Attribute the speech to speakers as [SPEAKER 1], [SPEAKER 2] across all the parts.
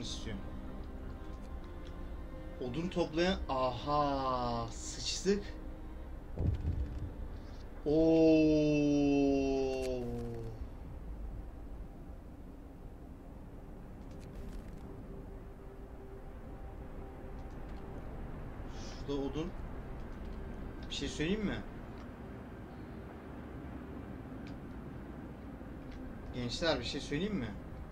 [SPEAKER 1] istiyorum. Odun toplayan... Aha, sıçtık. Oo. Şurada odun. Bir şey söyleyeyim mi? Gençler bir şey söyleyeyim mi?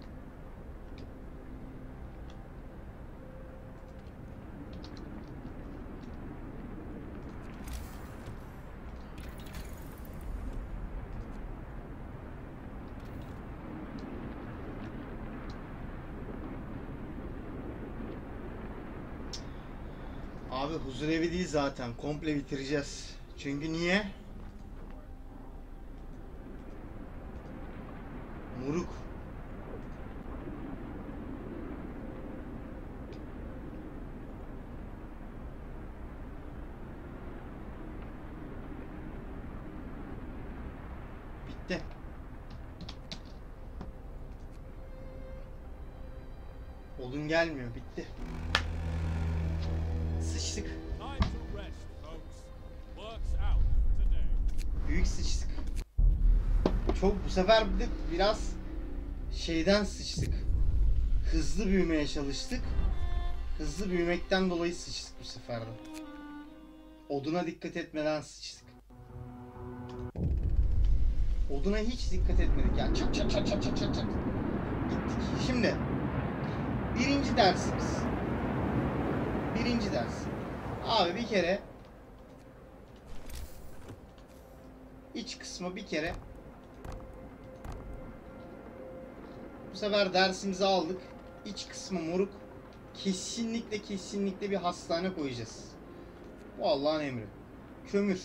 [SPEAKER 1] Abi huzurevi değil zaten. Komple bitireceğiz. Çünkü niye? Muruk. Bitti. Odun gelmiyor. Bitti. Sıçtık. Büyük sıçtık. Çok bu sefer bir de biraz şeyden sıçtık. Hızlı büyümeye çalıştık. Hızlı büyümekten dolayı sıçtık bu sefer de. Oduna dikkat etmeden sıçtık. Oduna hiç dikkat etmedik yani. Çat çat çat çat çat çat çat. Gittik. Şimdi birinci dersimiz. Birinci ders. Abi bir kere iç kısmı bir kere bu sefer dersimizi aldık. İç kısmı moruk. Kesinlikle kesinlikle bir hastane koyacağız. Bu Allah'ın emri. Kömür.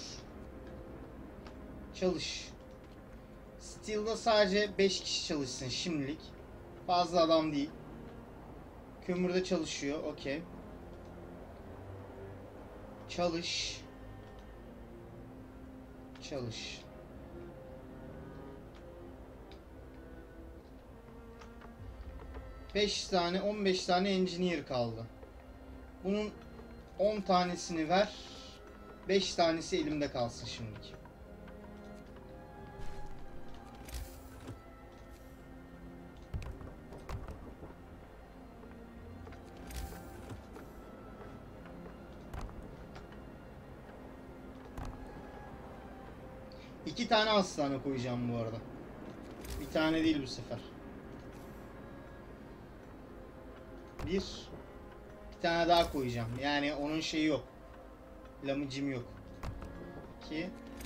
[SPEAKER 1] Çalış. Steel'da sadece 5 kişi çalışsın şimdilik. Fazla adam değil. Kömürde çalışıyor. Okey. Çalış. Çalış. Beş tane 15 tane engineer kaldı. Bunun 10 tanesini ver. 5 tanesi elimde kalsın şimdilik. İki tane hastane koyacağım bu arada. Bir tane değil bu sefer. Bir tane daha koyacağım. Yani onun şeyi yok. Lamıcım yok. İki.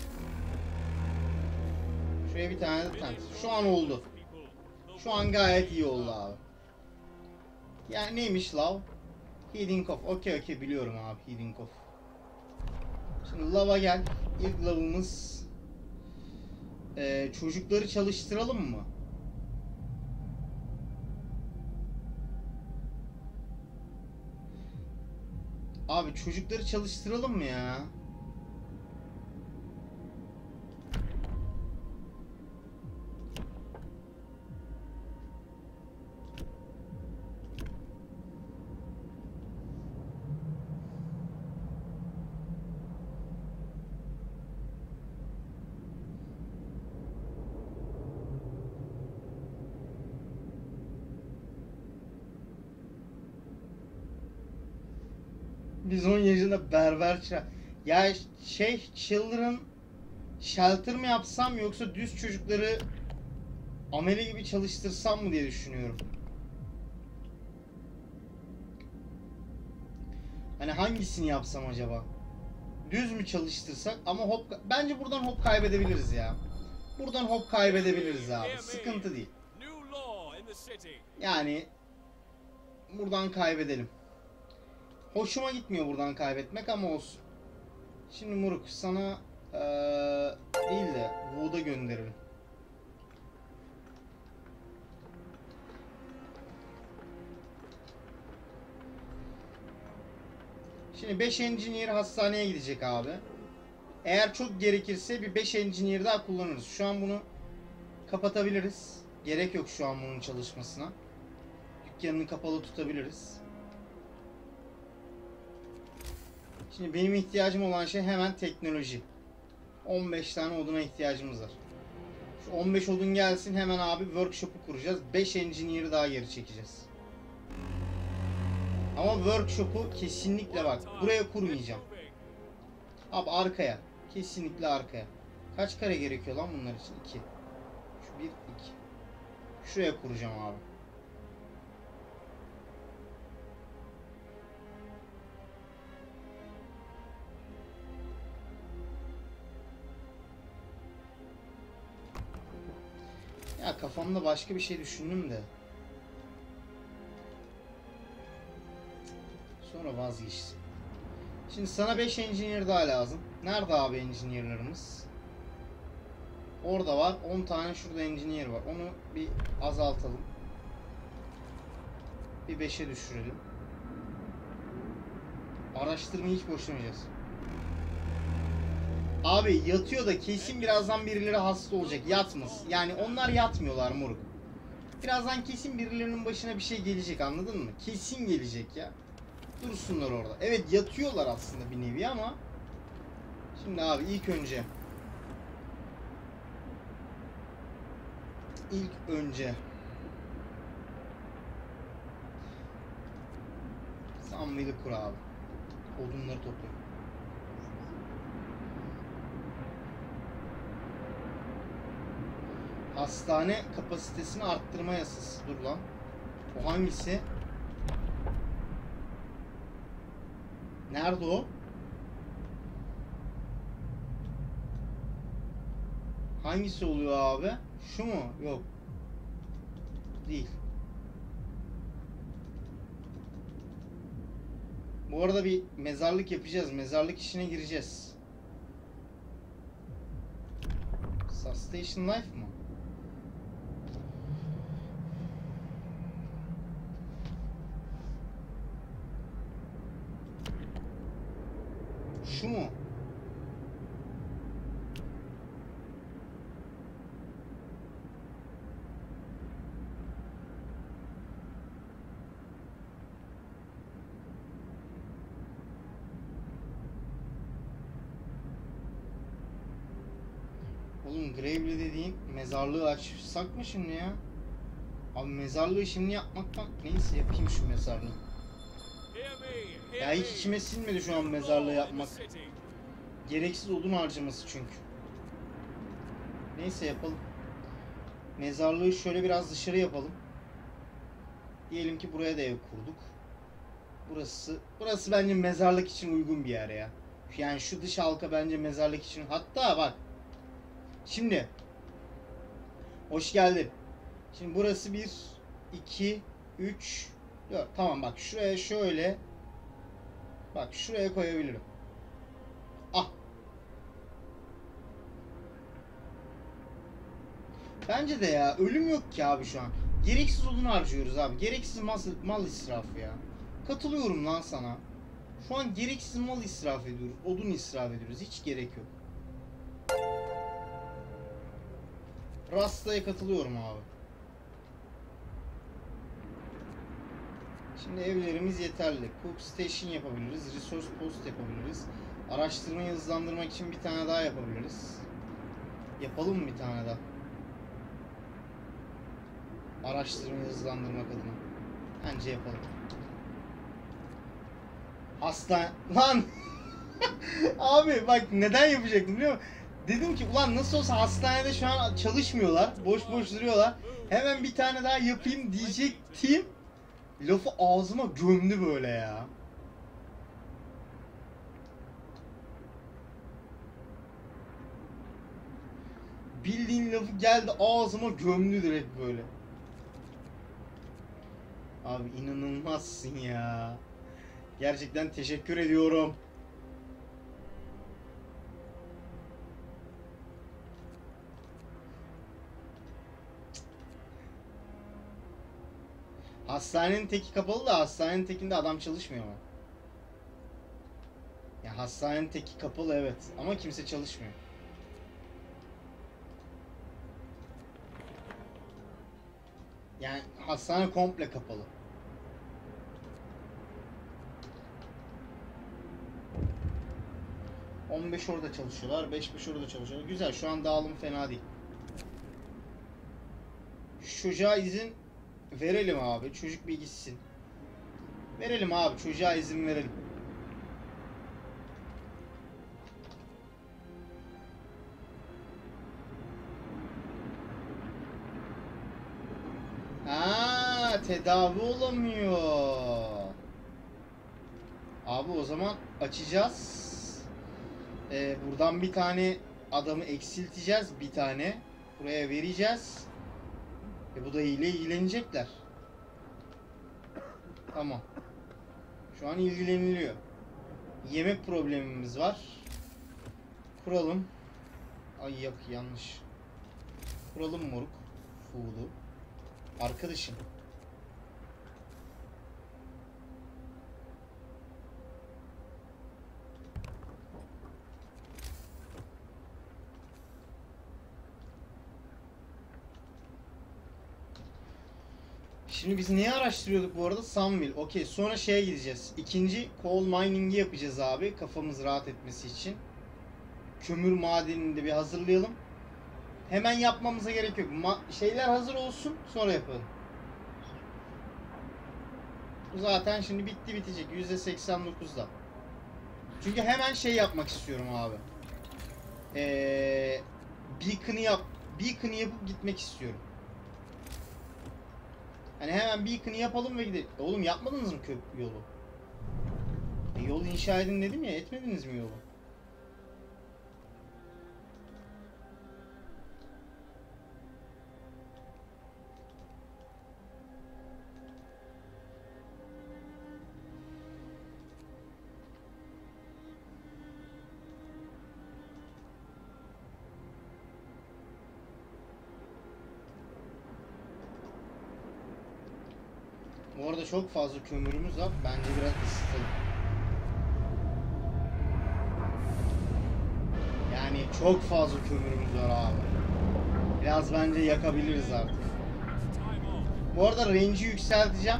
[SPEAKER 1] Şuraya bir tane de tent. Şu an oldu. Şu an gayet iyi oldu abi. Yani neymiş lav? Heating off. Okey biliyorum abi heating off. Şimdi lava gel. İlk lavımız çocukları çalıştıralım mı? Abi çocukları çalıştıralım mı ya? Biz 10 yaşında berber ya children shelter mı yapsam yoksa düz çocukları amele gibi çalıştırsam mı diye düşünüyorum. Hani hangisini yapsam acaba? Düz mü çalıştırsak ama bence buradan hop kaybedebiliriz ya. Buradan hop kaybedebiliriz abi. Sıkıntı değil. Yani buradan kaybedelim. Hoşuma gitmiyor buradan kaybetmek ama olsun. Şimdi Muruk sana değil de Wood'a gönderirim. Şimdi 5 engineer hastaneye gidecek abi. Eğer çok gerekirse bir 5 engineer daha kullanırız. Şu an bunu kapatabiliriz. Gerek yok şu an bunun çalışmasına. dükkanını kapalı tutabiliriz. Şimdi benim ihtiyacım olan şey hemen teknoloji. 15 tane oduna ihtiyacımız var. Şu 15 odun gelsin, hemen abi workshop'u kuracağız. 5 engineer'ı daha geri çekeceğiz. Ama workshop'u kesinlikle bak buraya kurmayacağım. Abi arkaya. Kesinlikle arkaya. Kaç kare gerekiyor lan bunlar için? 2. Şu 1, 2. Şuraya kuracağım abi. Ya kafamda başka bir şey düşündüm de. Sonra vazgeçtim. Şimdi sana 5 engineer daha lazım. Nerede abi engineer'larımız? Orada var. 10 tane şurada engineer var. Onu bir azaltalım. Bir 5'e düşürelim. Araştırmayı hiç boşlamayacağız. Abi yatıyor da kesin birazdan birileri hasta olacak. Yatmaz. Yani onlar yatmıyorlar moruk. Birazdan kesin birilerinin başına bir şey gelecek, anladın mı? Kesin gelecek ya. Dursunlar orada. Evet yatıyorlar aslında bir nevi ama. Şimdi abi ilk önce Sunwheel'ı kur abi. Odunları topluyor. Hastane kapasitesini arttırma yasası. Dur lan. O hangisi? Nerede o? Hangisi oluyor abi? Şu mu? Yok. Değil. Bu arada bir mezarlık yapacağız. Mezarlık işine gireceğiz. Sustation Life mı? Şu mu? Oğlum Gravely dediğin mezarlığı açsak mı şimdi ya? Abi mezarlığı şimdi yapmaktan... Neyse yapayım şu mezarlığı. Ya hiç içime sinmedi şu an mezarlığı yapmak. Gereksiz odun harcaması çünkü. Neyse yapalım. Mezarlığı şöyle biraz dışarı yapalım. Diyelim ki buraya da ev kurduk. Burası bence mezarlık için uygun bir yer ya. Yani şu dış halka bence mezarlık için. Hatta bak. Şimdi. Hoş geldin. Şimdi burası 1, 2, 3, 4. Tamam bak şuraya şöyle. Bak şuraya koyabilirim. Ah. Bence de ya ölüm yok ki abi şu an. Gereksiz odun harcıyoruz abi. Gereksiz mal israfı ya. Katılıyorum lan sana. Şu an gereksiz mal israf ediyoruz. Odun israf ediyoruz. Hiç gerek yok. Rasta'ya katılıyorum abi. Şimdi evlerimiz yeterli. Cook Station yapabiliriz. Resource Post yapabiliriz. Araştırmayı hızlandırmak için bir tane daha yapabiliriz. Yapalım mı bir tane daha? Araştırmayı hızlandırmak adına. Bence yapalım. Lan! Abi bak neden yapacaktım biliyor musun? Dedim ki ulan nasıl olsa hastanede şu an çalışmıyorlar. Boş boş duruyorlar. Hemen bir tane daha yapayım diyecektim. Lafı ağzıma gömdü böyle ya. Bildiğin lafı geldi ağzıma gömdü direkt böyle. Abi inanılmazsın ya. Gerçekten teşekkür ediyorum. Hastanenin teki kapalı da hastanenin tekinde adam çalışmıyor mu? Ya hastanenin teki kapalı evet ama kimse çalışmıyor. Yani hastane komple kapalı. 15 orada çalışıyorlar. 5-5 orada çalışıyorlar. Güzel. Şu an dağılım fena değil. Şu çocuğa izin verelim abi. Çocuk bir gitsin. Verelim abi. Çocuğa izin verelim. Ha, tedavi olamıyor. Abi o zaman açacağız. Buradan bir tane adamı eksilteceğiz. Bir tane. Buraya vereceğiz. Bu da ile ilgilenecekler. Tamam. Şu an ilgileniliyor. Yemek problemimiz var. Kuralım. Ay yok, yanlış. Kuralım moruk. Food'u. Arkadaşım. Şimdi biz neyi araştırıyorduk bu arada? Sunville. Okey. Sonra şeye gideceğiz. İkinci coal mining'i yapacağız abi. Kafamız rahat etmesi için. Kömür madenini de bir hazırlayalım. Hemen yapmamıza gerek yok. Şeyler hazır olsun. Sonra yapalım. Bu zaten şimdi bitti bitecek. %89'da. Çünkü hemen şey yapmak istiyorum abi. Beacon'ı yapıp gitmek istiyorum. Hani hemen Beacon'ı yapalım ve gidelim. Oğlum yapmadınız mı köprü yolu? Yol inşa edin dedim ya, etmediniz mi yolu? Bu arada çok fazla kömürümüz var. Bence biraz ısıtalım. Yani çok fazla kömürümüz var abi. Biraz bence yakabiliriz artık. Bu arada range'i yükselteceğim.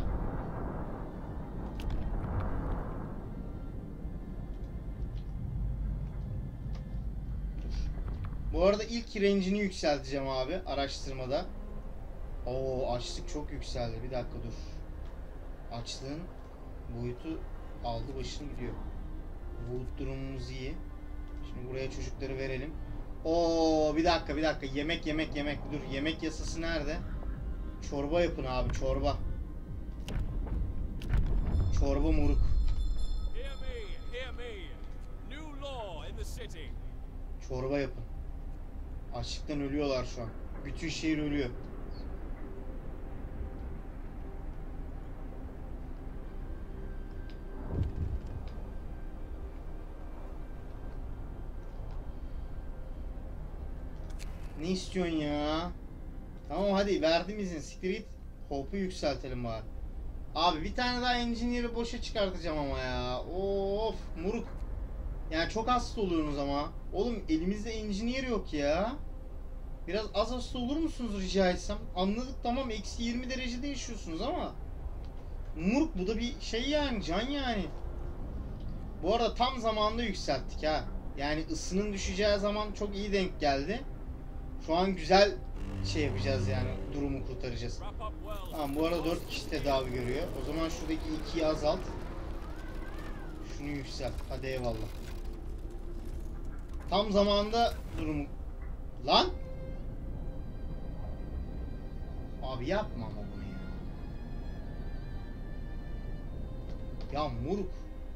[SPEAKER 1] Bu arada ilk range'ini yükselteceğim abi araştırmada. Oo, açlık çok yükseldi. Bir dakika dur. Açlığın boyutu aldı başını gidiyor. Wood durumumuz iyi. Şimdi buraya çocukları verelim. Oo, bir dakika. Yemek. Dur, yemek yasası nerede? Çorba yapın abi, çorba. Çorba moruk. Çorba yapın. Açlıktan ölüyorlar şu an. Bütün şehir ölüyor. Ne istiyorsun ya? Tamam hadi, verdim izin. Siktir git. Hope'u yükseltelim bari. Abi bir tane daha engineer'ı boşa çıkartacağım ama ya. Of muruk. Yani çok hasta oluyorsunuz ama. Oğlum elimizde engineer yok ya. Biraz az hasta olur musunuz rica etsem? Anladık tamam, eksi 20 derecede yaşıyorsunuz ama. Muruk, bu da bir şey yani, can yani. Bu arada tam zamanında yükselttik ha. Yani ısının düşeceği zaman çok iyi denk geldi. Şu an güzel şey yapacağız yani, durumu kurtaracağız. Tamam, bu arada 4 kişi tedavi görüyor. O zaman şuradaki 2'yi azalt. Şunu yükselt. Hadi eyvallah. Tam zamanında durumu... Lan! Abi yapma ama bunu ya. Ya moruk.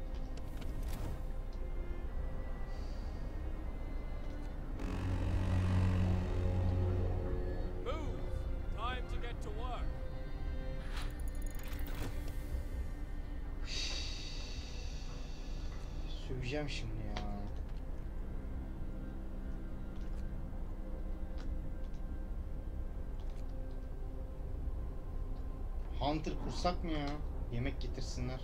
[SPEAKER 1] Söveceğim şimdi ya. Hunter kursak mı ya? Yemek getirsinler.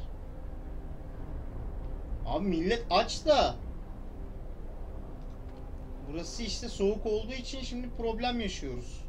[SPEAKER 1] Abi millet aç da. Burası işte soğuk olduğu için şimdi problem yaşıyoruz.